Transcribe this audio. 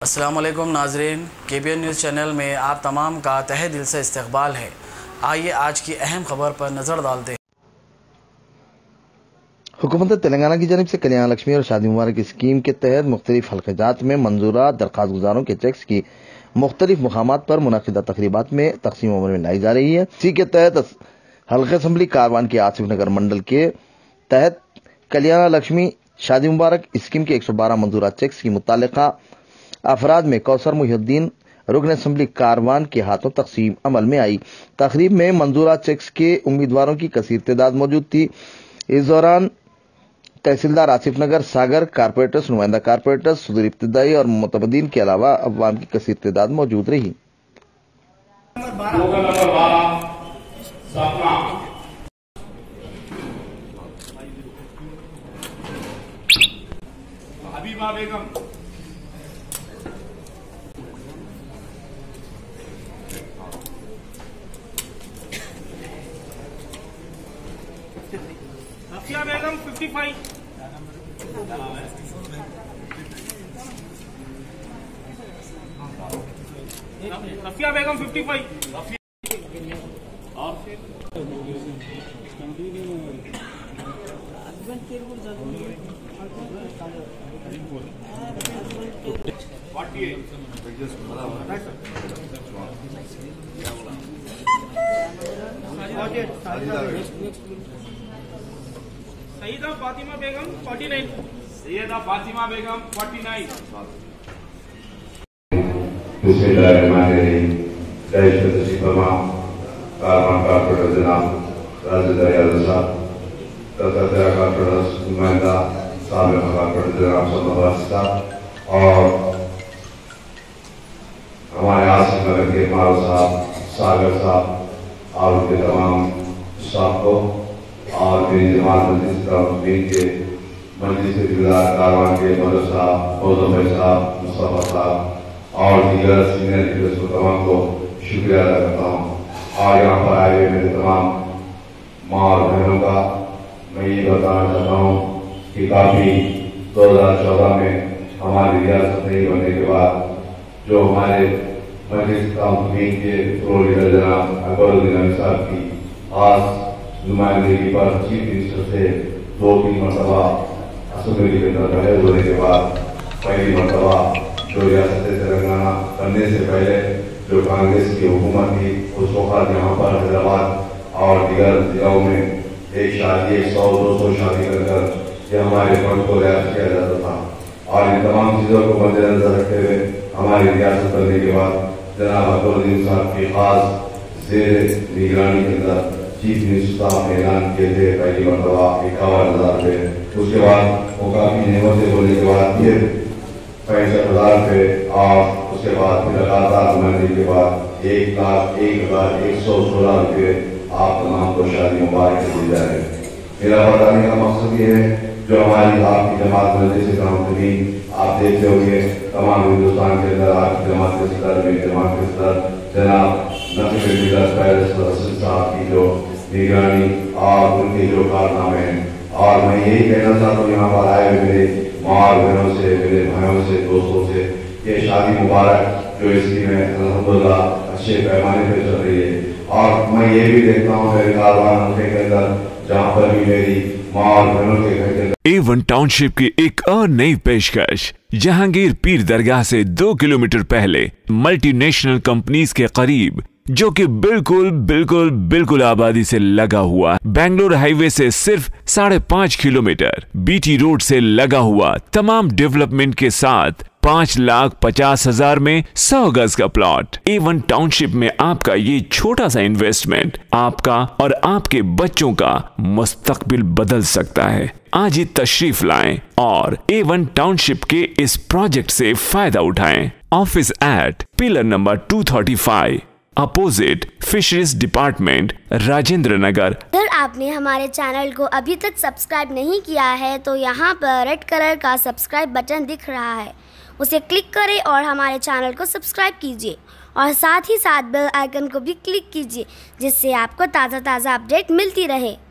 अस्सलाम वालेकुम नाज़रीन, KBN न्यूज़ चैनल में आप तमाम का तहे दिल से इस्तकबाल है। आइए आज की अहम खबर पर नज़र डालते हैं। हुकूमत तेलंगाना की जानिब से कल्याण लक्ष्मी और शादी मुबारक स्कीम के तहत मुख्तलिफ हल्क़ात में मंजूरा दरख्वास्त गुजारों के चेक्स की मुख्तलिफ मुकामात पर मुनाकिदा तकरीबात में तकसीम अमल में लाई जा रही है। इसी के तहत हल्का असम्बली कारवान के आसिफ नगर मंडल के तहत कल्याण लक्ष्मी शादी मुबारक स्कीम के 112 मंजूरा चेक्स की मुतालिका अफराद में कौसर मुहिउद्दीन रुकन असम्बली कारवान के हाथों तकसीम अमल में आई। तकरीब में मंजूरा चेक्स के उम्मीदवारों की कसीर तादाद मौजूद थी। इस दौरान तहसीलदार आसिफ नगर, सागर, कारपोरेटर्स, नुमाइंदा कारपोरेटर्स, सदर इब्तदाई और मुतमदीन के अलावा अवाम की कसीर तादाद मौजूद रही। रफिया बेगम 55, रफिया बेगम 55, सईदा फातिमा बेगम 49, सैयदा फातिमा बेगम 49। बिस्मिल्लाहिर्रहमानिर्रहीम। कारवान कारपोरेटर जनाब राज़ी दरियाद साहब, तथा कारपोरेटर नुमाइंदा साबिक़ कारपोरेटर जनाब सल्लल्लाहु साहब और हमारे आसिफ नगर के मारो साहब, सागर साहब और उनके तमाम स्टाफ को और मेरी जमात के मजलिस के जिम्मेदार कारवान के मदर साहब, मौजूद साहब, मुस्तफा साहब और दीगर सीनियर लीडर्स को तमाम को शुक्रिया अदा करता हूँ। और यहाँ पर आए हुए मेरे तमाम माँ और बहनों का मैं ये बताना चाहता हूँ कि काफ़ी 2014 में हमारी रियासत नहीं बनने के बाद जो हमारे मजलिस के प्रो लीडर जनाब अकबरुद्दीन अली साहब की खास नुमाइंदगी पर चीफ मिनिस्टर से 2-3 मरतबा असम्बली के अंदर बहस होने के बाद पहली मरतबा जो रियासत तेलंगाना बनने से पहले जो कांग्रेस की हुकूमत थी उस वक्त यहाँ पर हैदराबाद और दीगर जिलों में एक शादी 100-200 शादी कर ये हमारे फंड को रियायत किया जाता था। और इन तमाम चीज़ों को मद्देनजर रखते हुए हमारी रियासत बनने के बाद जनाब अकबरुद्दीन साहब की खास जेर निगरानी के अंदर चीफ मिनिस्टर साहब ने ऐलान किए थे पहली मरतबा 51,000 रुपये। उसके बाद वो काफ़ी नियमतें होने के बाद फिर 65,000 रुपये और उसके बाद फिर लगातार नुमाइंदगी के बाद 1,01,116 रुपये आप तमाम को शादी मुबारक दी जा रहे हैं। मेरा बताने का मकसद ये है जो हमारी आपकी जमात मजलिस काउंसिल आप देखते होंगे तमाम हिंदुस्तान के अंदर आपकी जमात के सदर में जमात के सदर जनाब नसीम साहब की जो निगरानी और उनके जो कारनामे हैं। और मैं यही कहना चाहता हूँ यहाँ पर आए हुए मेरे माँ और बहनों से, मेरे भाइयों से, दोस्तों से, ये शादी मुबारक जो इसकी में अल्हम्दुलिल्लाह अच्छे पैमाने पर चल रही है। और मैं ये भी देखता हूँ मेरे कारवान के अंदर जहाँ पर भी मेरी माँ और बहनों के घर के A1 टाउनशिप की एक और नई पेशकश जहांगीर पीर दरगाह से 2 किलोमीटर पहले मल्टीनेशनल कंपनीज के करीब, जो कि बिल्कुल आबादी से लगा हुआ, बेंगलोर हाईवे से सिर्फ 5.5 किलोमीटर, BT रोड से लगा हुआ, तमाम डेवलपमेंट के साथ 5,50,000 में 100 गज का प्लॉट। A1 टाउनशिप में आपका ये छोटा सा इन्वेस्टमेंट आपका और आपके बच्चों का मुस्तकबिल बदल सकता है। आज ही तशरीफ लाएं और A1 टाउनशिप के इस प्रोजेक्ट से फायदा उठाएं। Office at pillar number 235 opposite fisheries department, Rajendra Nagar. अगर आपने हमारे चैनल को अभी तक सब्सक्राइब नहीं किया है तो यहाँ पर रेड कलर का सब्सक्राइब बटन दिख रहा है, उसे क्लिक करें और हमारे चैनल को सब्सक्राइब कीजिए और साथ ही साथ बेल आइकन को भी क्लिक कीजिए जिससे आपको ताज़ा अपडेट मिलती रहे।